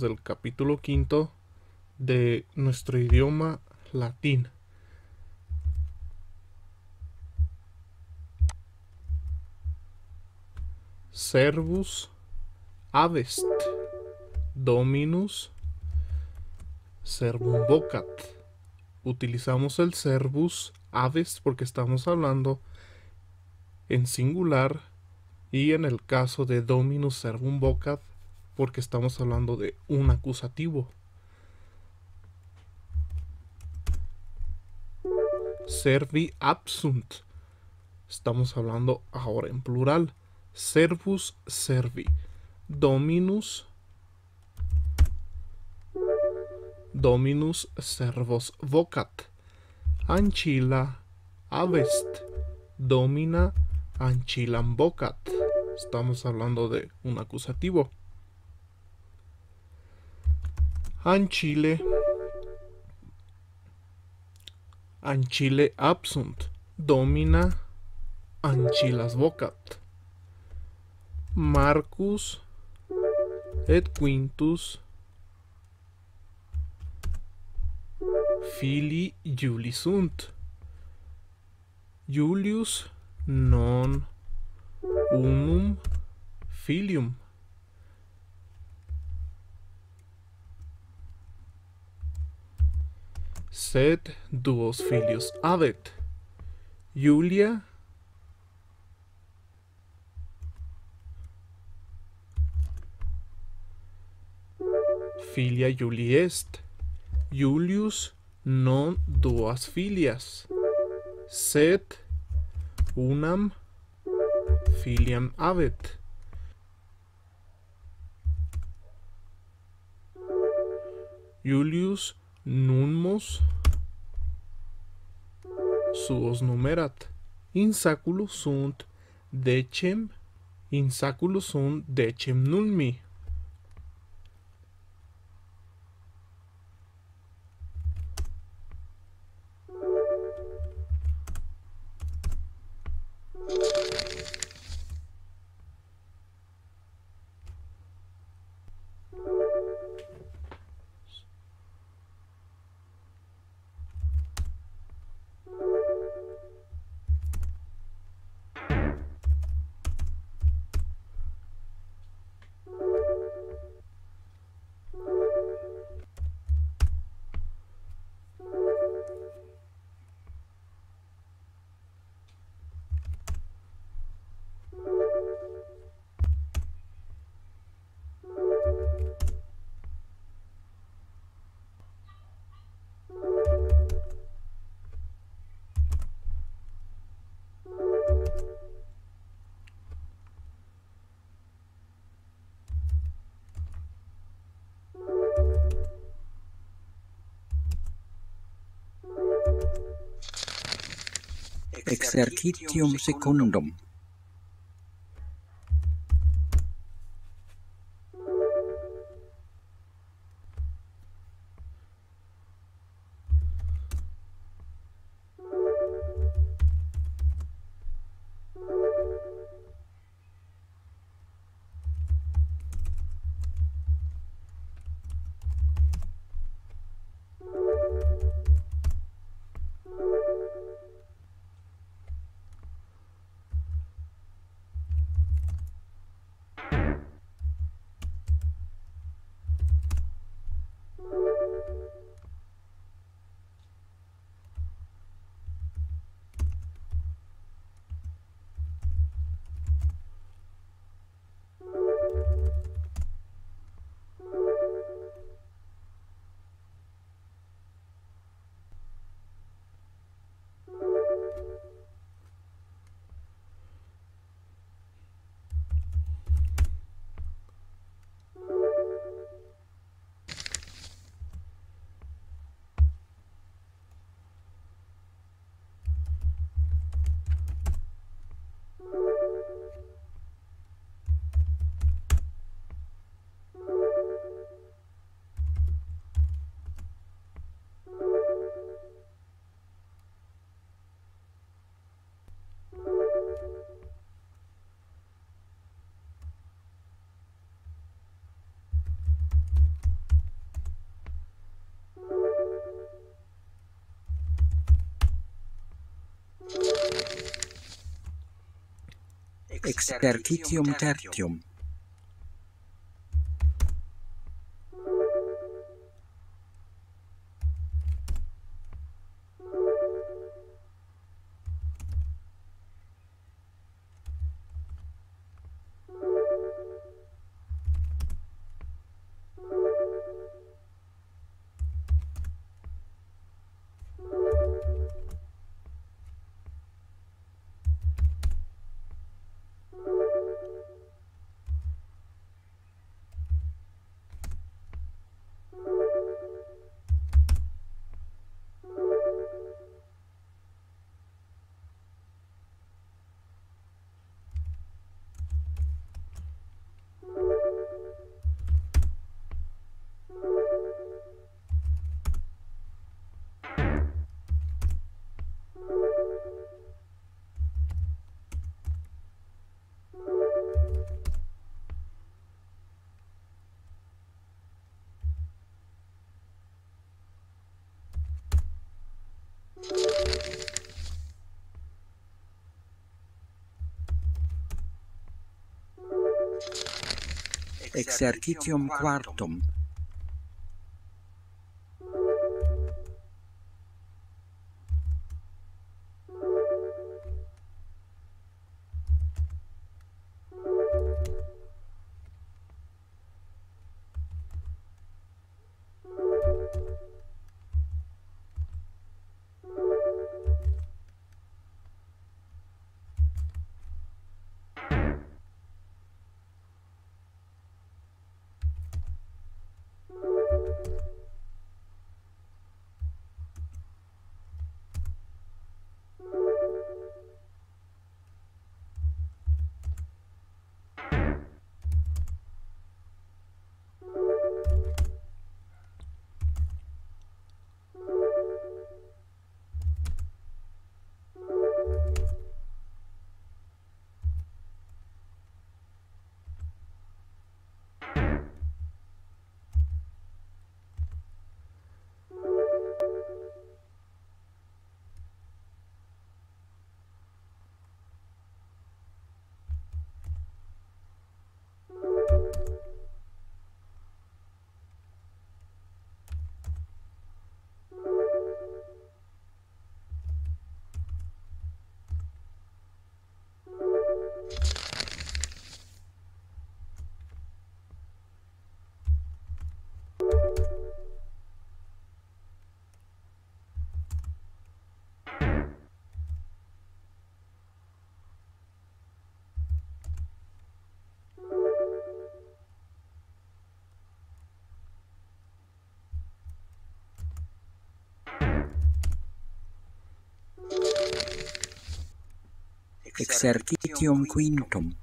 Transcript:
del capítulo quinto de nuestro idioma latín. Servus avest Dominus servum vocat. Utilizamos el servus avest porque estamos hablando en singular, y en el caso de Dominus servum vocat porque estamos hablando de un acusativo. Servi absunt, estamos hablando ahora en plural. Servus servi. Dominus servos vocat. Ancilla avest. Domina ancillam vocat. Estamos hablando de un acusativo. Ancille absunt. Domina ancillas vocat. Marcus et Quintus filii Iuli sunt. Iulius non unum filium. Sed duos filius habet. Iulia filia Iuli est. Iulius non duas filias, sed unam filiam habet. Iulius nunmos suos numerat. Insaculus sunt decem nulmi. Exercitium secundum. Exercitium tertium. Exercitium quartum. Exercitium quintum.